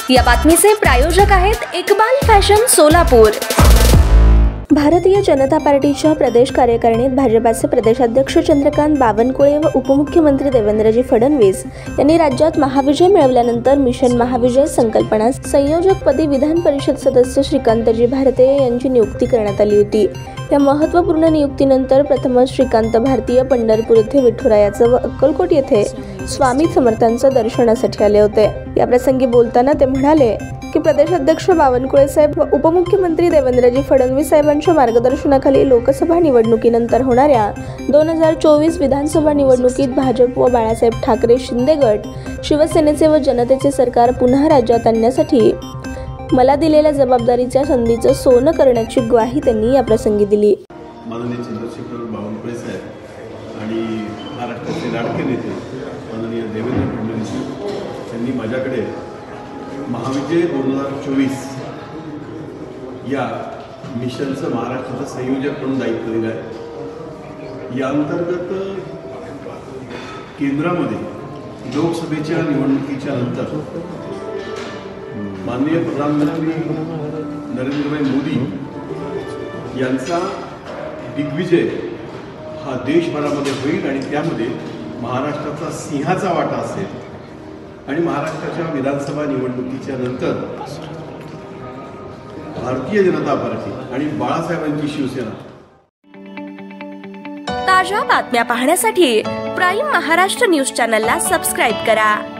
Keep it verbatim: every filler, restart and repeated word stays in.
या बातमीचे प्रायोजक आहेत इकबाल फॅशन सोलापूर। भारतीय जनता पार्टीच्या प्रदेश कार्यकारिणीत भाजपाचे प्रदेशाध्यक्ष चंद्रकांत बावनकुळे व उपमुख्यमंत्री देवेंद्रजी फडणवीस यांनी राज्यात महाविजय मिळवल्यानंतर मिशन महाविजय संकल्पना संयोजकपदी विधान परिषद सदस्य श्रीकांतजी भारतीय यांची नियुक्ती करण्यात आली होती। या महत्त्वपूर्ण नियुक्तीनंतर प्रथमच श्रीकांत भारतीय पंढरपूर येथे विठुरायाचं व अक्कलकोट येथे स्वामी समर्थांचं दर्शनासाठी आले होते। या प्रसंगी बोलताना ते म्हणाले की प्रदेशाध्यक्ष बावनकुळे साहेब व उपमुख्यमंत्री देवेंद्रजी फडणवीस साहेबांच्या मार्गदर्शनाखाली लोकसभा निवडणुकीनंतर होणाऱ्या दोन हजार चोवीस विधानसभा निवडणुकीत भाजप व बाळासाहेब ठाकरे शिंदे गट शिवसेनेचे व जनतेचे सरकार पुन्हा राज्यात आणण्यासाठी मला दिलेल्या जबाबदारीच्या संधीचं सोनं करण्याची ग्वाही त्यांनी या प्रसंगी दिली। माननीय चंद्रशेखर बावनकुळे साहेब आणि महाराष्ट्राचे लाडके नेते माननीय देवेंद्र फडणवीस यांनी माझ्याकडे महाविजय दोन हजार चोवीस या मिशनचं महाराष्ट्राचं संयोजक म्हणून दायित्व दिलं आहे। या अंतर्गत केंद्रामध्ये लोकसभेच्या निवडणुकीच्या नंतर माननीय प्रधानमंत्री नरेंद्रभाई मोदी यांचा दिग्विजय हा देशभरामध्ये होईल आणि त्यामध्ये महाराष्ट्राचा सिंहाचा वाटा असेल आणि महाराष्ट्राच्या विधानसभा निवडणुकीच्या नंतर भारतीय जनता पार्टी आणि बाळासाहेबांची शिवसेना। ताज्या बातम्या पाहण्यासाठी प्राईम महाराष्ट्र न्यूज चॅनलला सबस्क्राईब करा।